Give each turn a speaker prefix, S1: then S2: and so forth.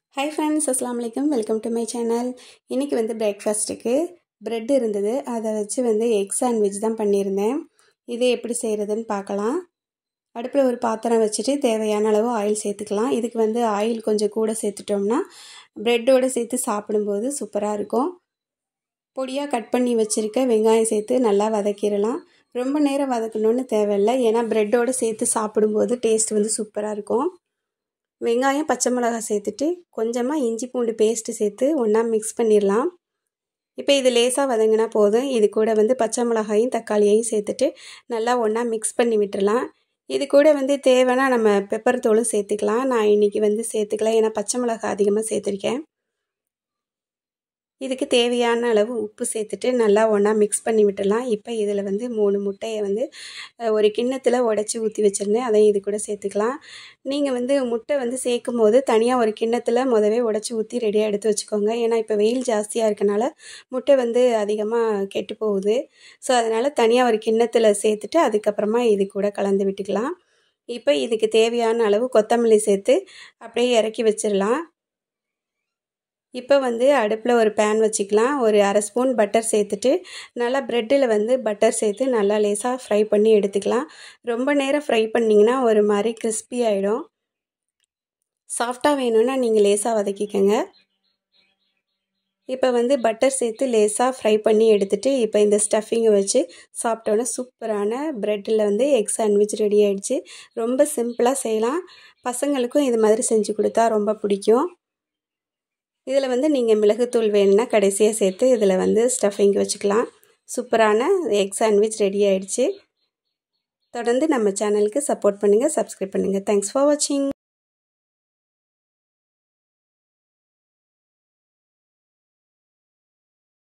S1: Hi friends, Assalamu alaikum. Welcome to my channel. இன்னைக்கு வந்து பிரேக்ஃபாஸ்ட்டுக்கு பிரெட் இருந்தது. அதை வச்சு வந்து எக் சாண்ட்விச் தான் பண்ணியிருந்தேன். இதை எப்படி செய்கிறதுன்னு பார்க்கலாம். அடுப்பில் ஒரு பாத்திரம் வச்சுட்டு தேவையான அளவு ஆயில் சேர்த்துக்கலாம். இதுக்கு வந்து ஆயில் கொஞ்சம் கூட சேர்த்துட்டோம்னா பிரெட்டோடு சேர்த்து சாப்பிடும்போது சூப்பராக இருக்கும். பொடியாக கட் பண்ணி வச்சுருக்க வெங்காயம் சேர்த்து நல்லா வதக்கிடலாம். ரொம்ப நேரம் வதக்கணும்னு தேவையில்லை, ஏன்னா பிரெட்டோடு சேர்த்து சாப்பிடும்போது டேஸ்ட் வந்து சூப்பராக இருக்கும். வெங்காயம் பச்சை மிளகாய் சேர்த்துட்டு கொஞ்சமாக இஞ்சி பூண்டு பேஸ்ட்டு சேர்த்து ஒன்றா மிக்ஸ் பண்ணிடலாம். இப்போ இது லேசாக வதங்கினா போதும். இது கூட வந்து பச்சை மிளகாயும் தக்காளியையும் சேர்த்துட்டு நல்லா ஒன்றா மிக்ஸ் பண்ணி விட்டுடலாம். இது கூட வந்து தேவைன்னா நம்ம பெப்பர் தூளும் சேர்த்துக்கலாம். நான் இன்றைக்கி வந்து சேர்த்துக்கலாம், ஏன்னா பச்சை மிளகாய் அதிகமாக சேர்த்துருக்கேன். இதுக்கு தேவையான அளவு உப்பு சேர்த்துட்டு நல்லா ஒன்றா மிக்ஸ் பண்ணி விட்டுடலாம். இப்போ இதில் வந்து 3 முட்டையை வந்து ஒரு கிண்ணத்தில் உடச்சி ஊற்றி வச்சுருந்தேன், அதையும் இது கூட சேர்த்துக்கலாம். நீங்கள் வந்து முட்டை வந்து சேர்க்கும் போது தனியாக ஒரு கிண்ணத்தில் முதவே உடச்சி ஊற்றி ரெடியாக எடுத்து வச்சுக்கோங்க. ஏன்னா இப்போ வெயில் ஜாஸ்தியாக இருக்கனால முட்டை வந்து அதிகமாக கெட்டு போகுது. ஸோ அதனால் தனியாக ஒரு கிண்ணத்தில் சேர்த்துட்டு அதுக்கப்புறமா இது கூட கலந்து விட்டுக்கலாம். இப்போ இதுக்கு தேவையான அளவு கொத்தமல்லி சேர்த்து அப்படியே இறக்கி வச்சிடலாம். இப்போ வந்து அடுப்பில் ஒரு பேன் வச்சுக்கலாம். ஒரு அரை ஸ்பூன் பட்டர் சேர்த்துட்டு நல்லா ப்ரெட்டில் வந்து பட்டர் சேர்த்து நல்லா லேசாக ஃப்ரை பண்ணி எடுத்துக்கலாம். ரொம்ப நேரம் ஃப்ரை பண்ணிங்கன்னா ஒரு மாதிரி கிறிஸ்பி ஆகிடும். சாஃப்டாக வேணும்னா நீங்கள் லேசாக வதக்கிக்கோங்க. இப்போ வந்து பட்டர் சேர்த்து லேசாக ஃப்ரை பண்ணி எடுத்துகிட்டு இப்போ இந்த ஸ்டஃபிங்கை வச்சு சாப்பிட்டோன்னா சூப்பரான ப்ரெட்டில் வந்து எக் சாண்ட்விச் ரெடி ஆகிடுச்சு. ரொம்ப சிம்பிளாக செய்யலாம். பசங்களுக்கும் இது மாதிரி செஞ்சு கொடுத்தா ரொம்ப பிடிக்கும். இதில் வந்து நீங்கள் மிளகுத்தூள் வேணும்னா கடைசியாக சேர்த்து இதில் வந்து ஸ்டஃபிங் வச்சுக்கலாம். சூப்பரான எக் சாண்ட்விச் ரெடி ஆகிடுச்சு. தொடர்ந்து நம்ம சேனலுக்கு சப்போர்ட் பண்ணுங்கள், சப்ஸ்கிரைப் பண்ணுங்கள். தேங்க்ஸ் ஃபார் வாட்சிங்.